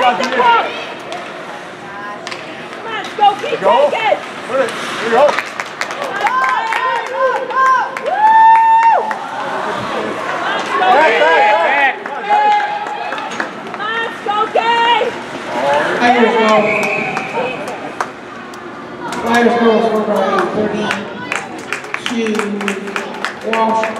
the puck. Come on, go, keep taking. Put it. Here you go. Flyers goal scored by 32 Walsh.